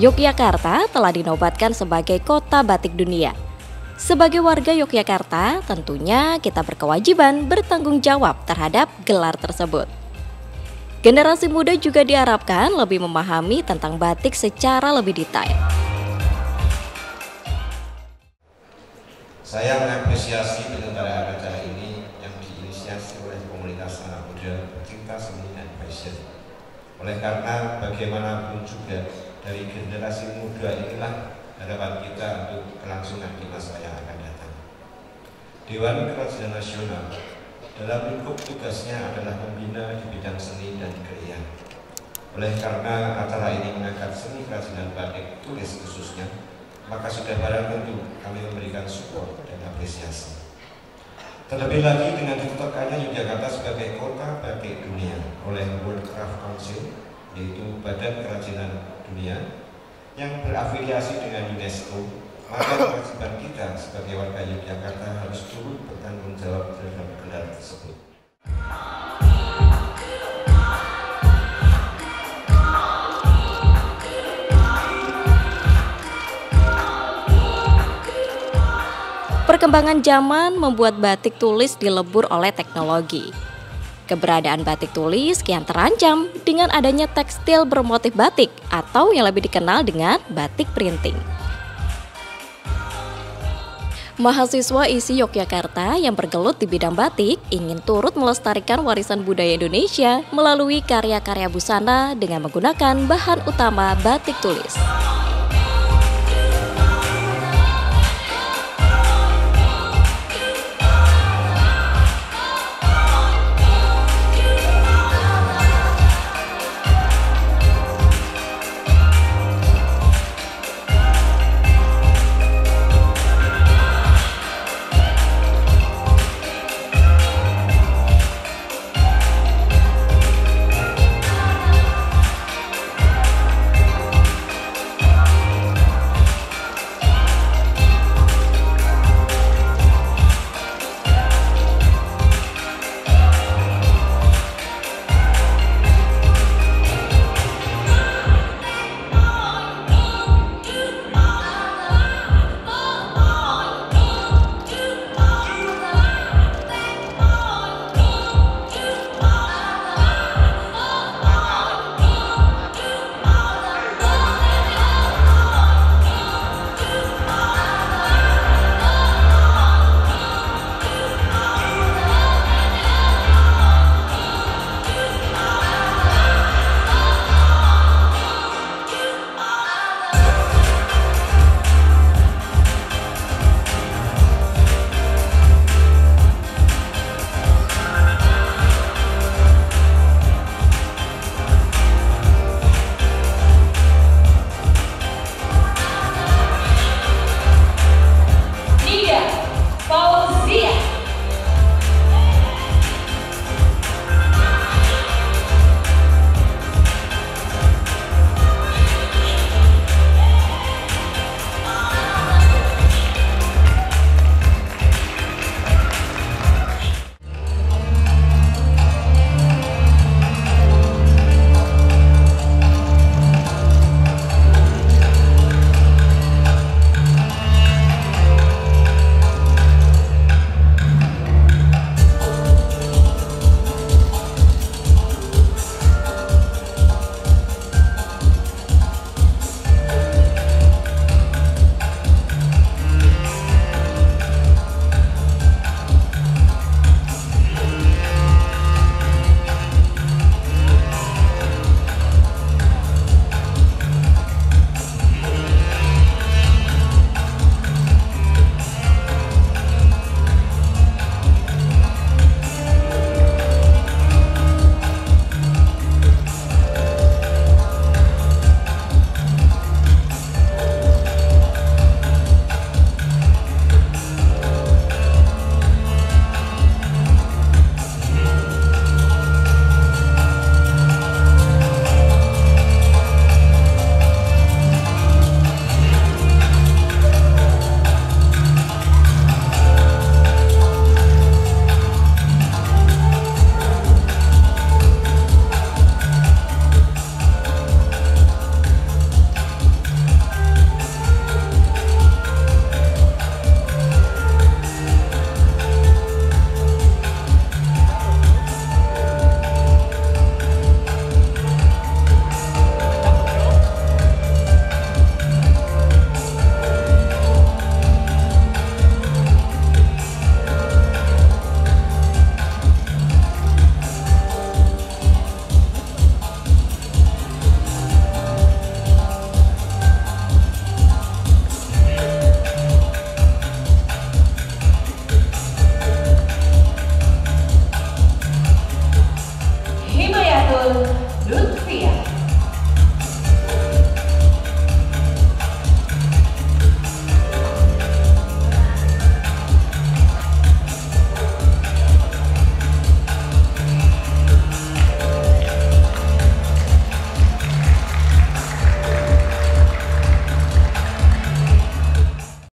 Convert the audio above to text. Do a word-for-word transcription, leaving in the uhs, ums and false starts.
Yogyakarta telah dinobatkan sebagai kota batik dunia. Sebagai warga Yogyakarta, tentunya kita berkewajiban bertanggung jawab terhadap gelar tersebut. Generasi muda juga diharapkan lebih memahami tentang batik secara lebih detail. Saya mengapresiasi penyelenggaraan acara ini yang diinisiasi oleh komunitas anak muda pecinta seni dan fashion. Oleh karena bagaimanapun juga dari generasi muda inilah harapan kita untuk kelangsungan di masa yang akan datang. Dewan Kerajinan Nasional dalam lingkup tugasnya adalah membina di bidang seni dan kria. Oleh karena acara ini mengangkat seni kerajinan batik tulis khususnya, maka sudah barang tentu kami memberikan support dan apresiasi. Terlebih lagi dengan ditetapkannya Yogyakarta sebagai kota batik dunia oleh World Craft Council, yaitu Badan Kerajinan Dunia yang berafiliasi dengan UNESCO, maka kewajiban kita sebagai warga Yogyakarta harus turut bertanggung jawab terhadap gelar tersebut. Perkembangan zaman membuat batik tulis dilebur oleh teknologi. Keberadaan batik tulis kian terancam dengan adanya tekstil bermotif batik atau yang lebih dikenal dengan batik printing. Mahasiswa I S I Yogyakarta yang bergelut di bidang batik ingin turut melestarikan warisan budaya Indonesia melalui karya-karya busana dengan menggunakan bahan utama batik tulis.